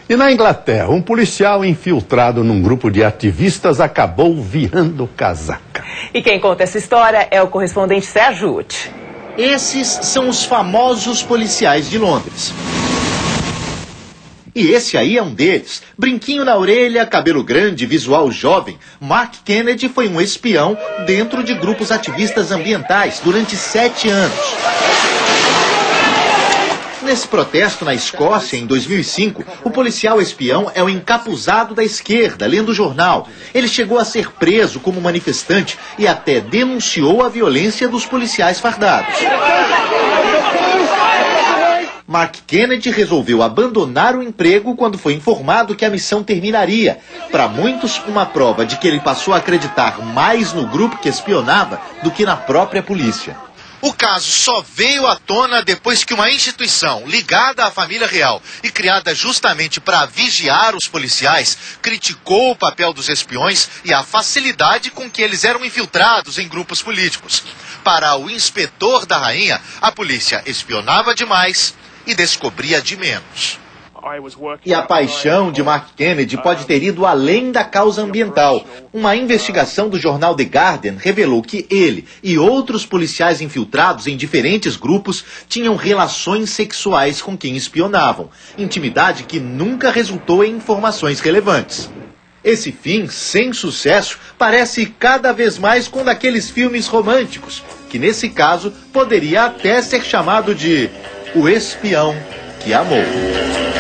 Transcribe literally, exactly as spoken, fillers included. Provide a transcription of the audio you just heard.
E na Inglaterra, um policial infiltrado num grupo de ativistas acabou virando casaca. E quem conta essa história é o correspondente Sérgio Uti. Esses são os famosos policiais de Londres. E esse aí é um deles. Brinquinho na orelha, cabelo grande, visual jovem. Mark Kennedy foi um espião dentro de grupos ativistas ambientais durante sete anos. Nesse protesto na Escócia, em dois mil e cinco, o policial espião é o encapuzado da esquerda, lendo o jornal. Ele chegou a ser preso como manifestante e até denunciou a violência dos policiais fardados. Mark Kennedy resolveu abandonar o emprego quando foi informado que a missão terminaria. Para muitos, uma prova de que ele passou a acreditar mais no grupo que espionava do que na própria polícia. O caso só veio à tona depois que uma instituição ligada à família real e criada justamente para vigiar os policiais criticou o papel dos espiões e a facilidade com que eles eram infiltrados em grupos políticos. Para o inspetor da rainha, a polícia espionava demais e descobria de menos. E a paixão de Mark Kennedy pode ter ido além da causa ambiental. Uma investigação do jornal The Guardian revelou que ele e outros policiais infiltrados em diferentes grupos tinham relações sexuais com quem espionavam. Intimidade que nunca resultou em informações relevantes. Esse fim, sem sucesso, parece cada vez mais com um daqueles filmes românticos, que nesse caso poderia até ser chamado de O Espião que Amou.